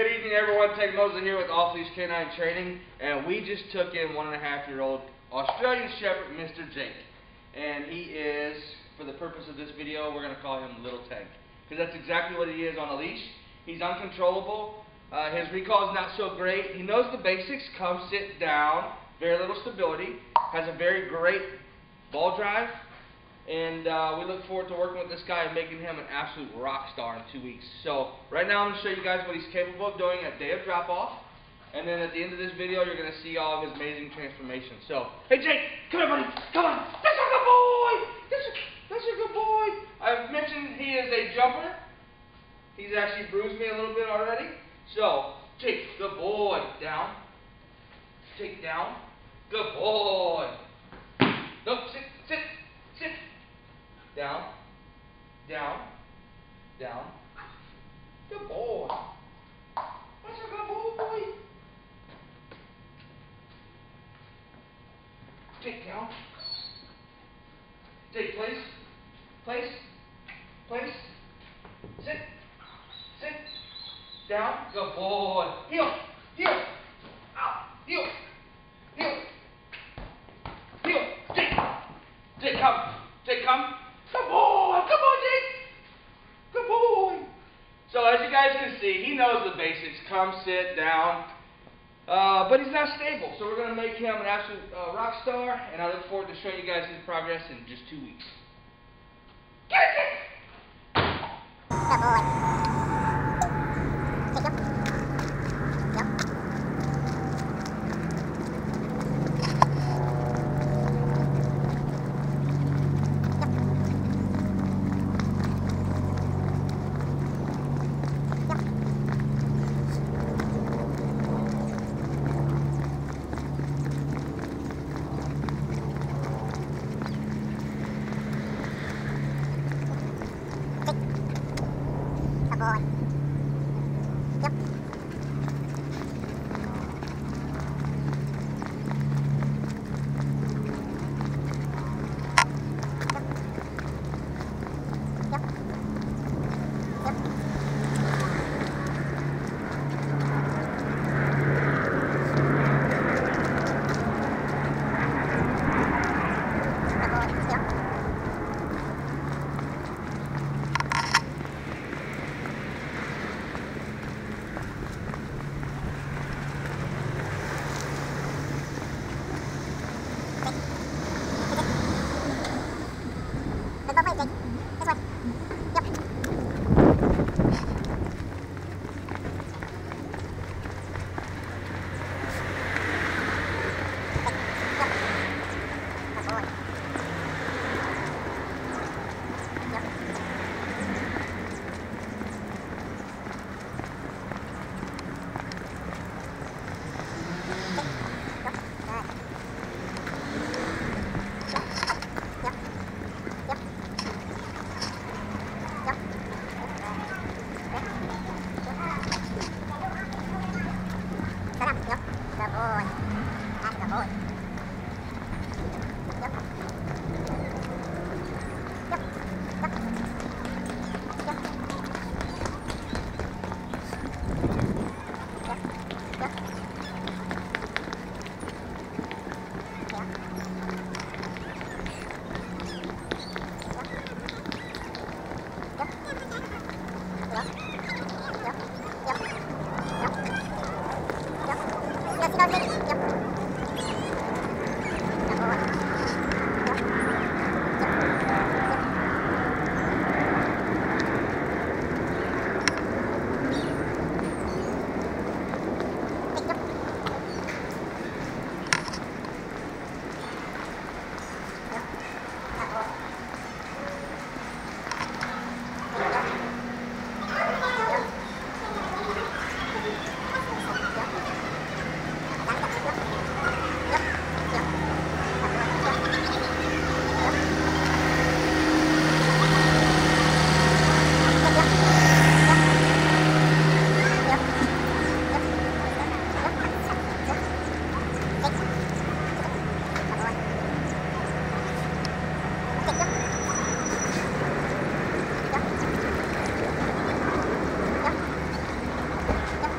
Good evening, everyone. Ted Mosley here with Off Leash Canine Training, and we just took in 1.5-year-old Australian Shepherd, Mr. Jake. And he is, for the purpose of this video, we're going to call him Little Tank, because that's exactly what he is on a leash. He's uncontrollable. His recall is not so great. He knows the basics: come, sit down, very little stability, has a very great ball drive. And we look forward to working with this guy and making him an absolute rock star in 2 weeks. So right now I'm going to show you guys what he's capable of doing at day of drop-off. And then at the end of this video, you're going to see all of his amazing transformations. So, hey Jake, come here buddy, come on. That's a good boy. That's a good boy. I've mentioned he is a jumper. He's actually bruised me a little bit already. So, Jake, good boy. Down. Jake, down. Good boy. Nope, sit. Down, down, down. Good boy. That's a good boy. Take down. Take place. Sit. Down. Good boy. Heel. Out. Heel. Jake, come. Good boy, Jake. Good boy. So as you guys can see, he knows the basics: come, sit, down. But he's not stable, so we're going to make him an absolute rock star, and I look forward to showing you guys his progress in just 2 weeks. Get it! Good boy.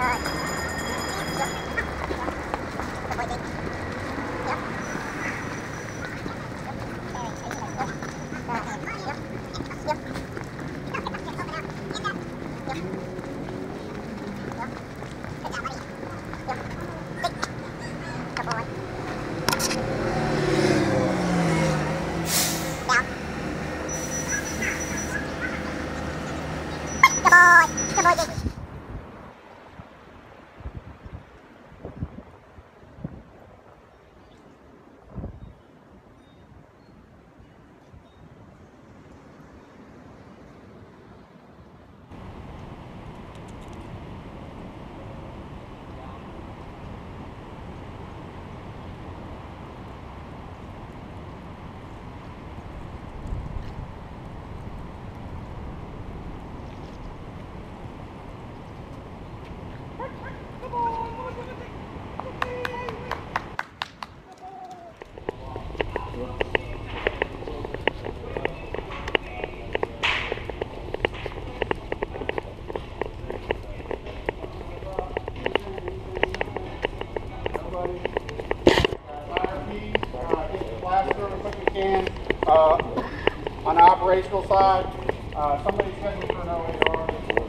On the operational side, somebody's scheduled for an OAR.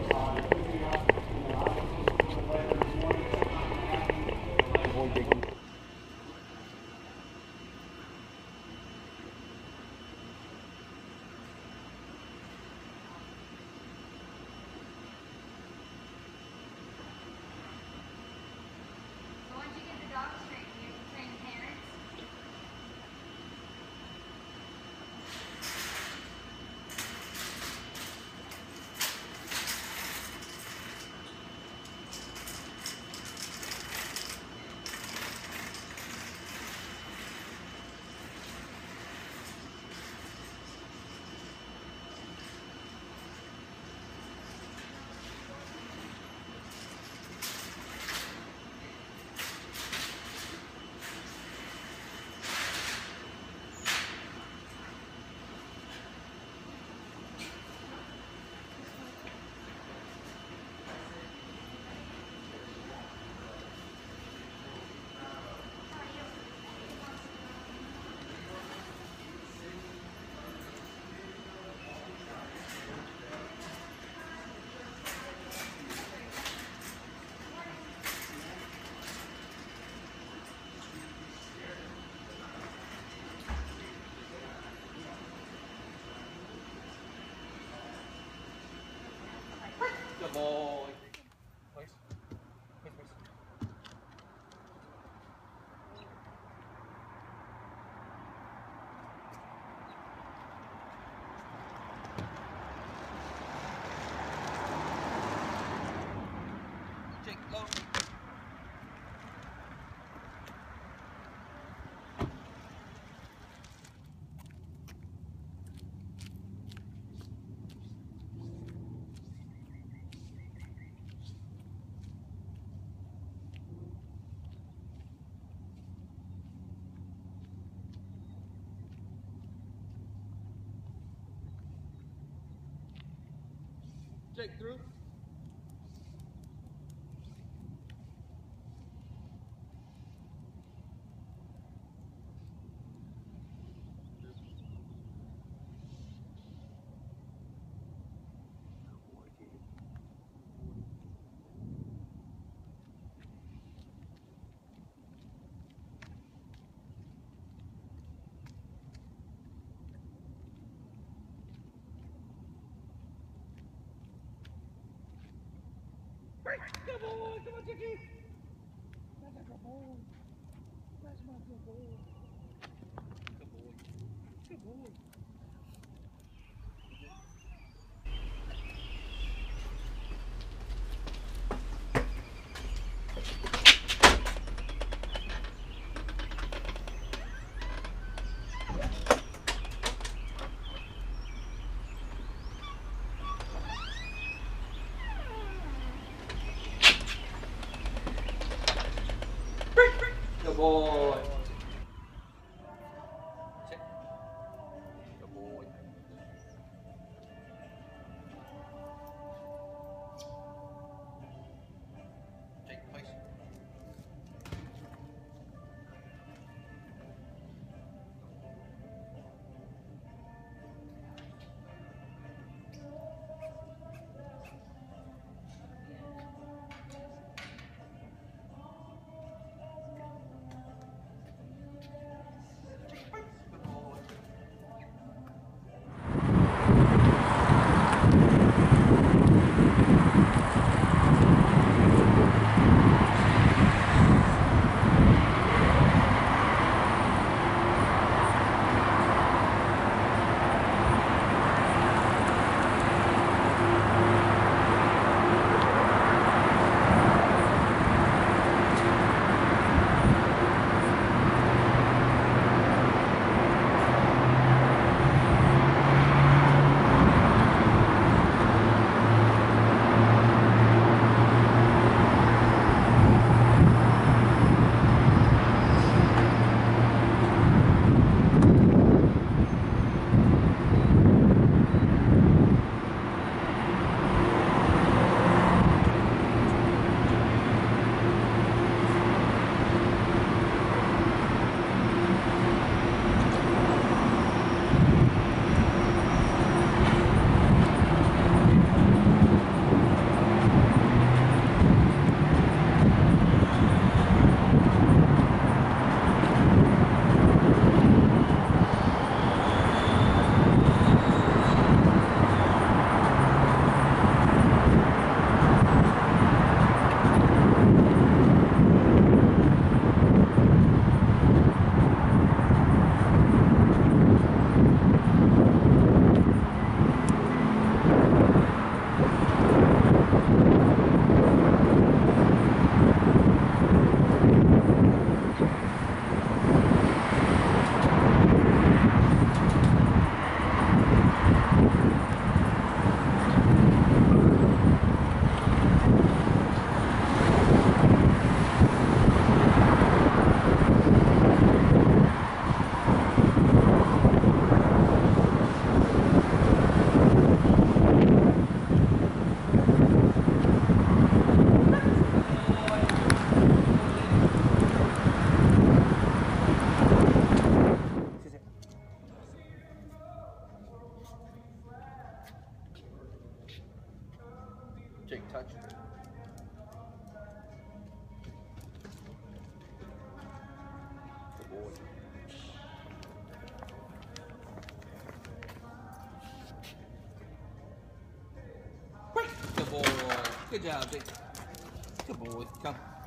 Good boy. Please. Please, please. Jake, low. Jake, through. Good boy, come on, Chicky. That's a good boy. That's my good boy. Good boy. Good boy. Good boy. Sit. Good boy. Good job, Jake. Good boy. Come.